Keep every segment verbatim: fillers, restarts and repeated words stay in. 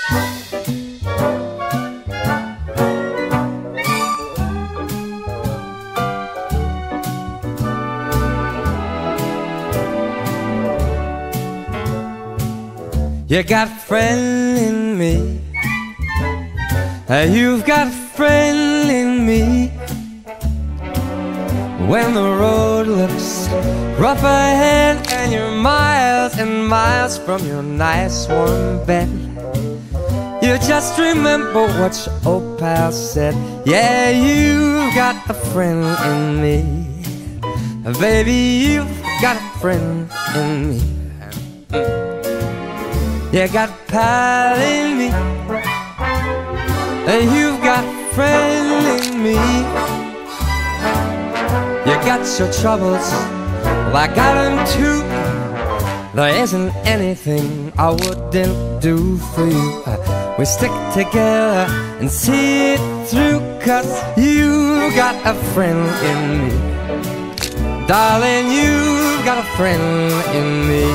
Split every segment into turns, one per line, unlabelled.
You got a friend in me. You've got a friend in me. When the road looks rough ahead and you're miles and miles from your nice warm bed, you just remember what your old pal said. Yeah, you've got a friend in me. Baby, you've got a friend in me. You got a pal in me. You've got a friend in me. You got your troubles, well I got them too. There isn't anything I wouldn't do for you. We stick together and see it through, 'cause you got a friend in me. Darling, you've got a friend in me.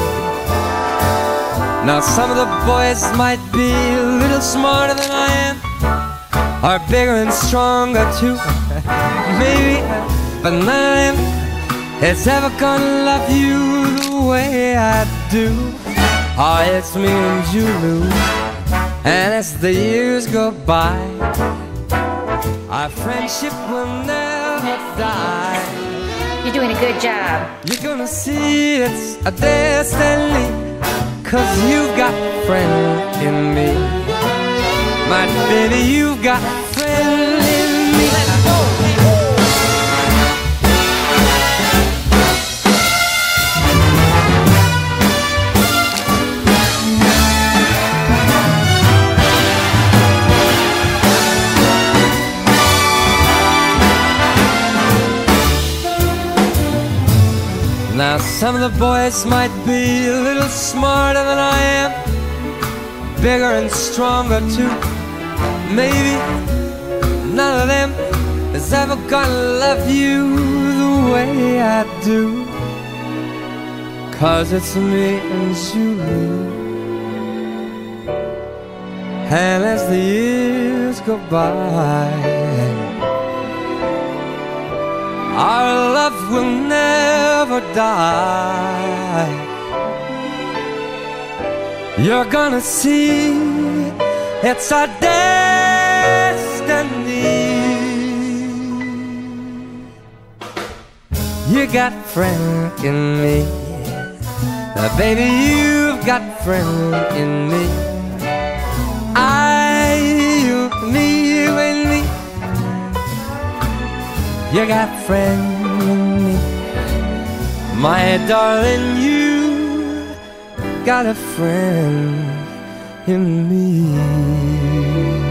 Now some of the boys might be a little smarter than I am, or bigger and stronger too, maybe, but none of them is ever gonna love you the way I do. Oh, it's me and you, Lou, and as the years go by, our friendship will never die.
You're doing a good job.
You're gonna see it's a destiny, 'cause you've got a friend in me. My baby, you've got a friend in me. Let's go! Now some of the boys might be a little smarter than I am, bigger and stronger too, maybe. None of them is ever gonna love you the way I do, 'cause it's me and you. And as the years go by, our love will never die. You're gonna see it's our destiny. You got a friend in me. Now, baby, you've got a friend in me. I, you, me, you and me. You got a friend in me. My darling, you got a friend in me.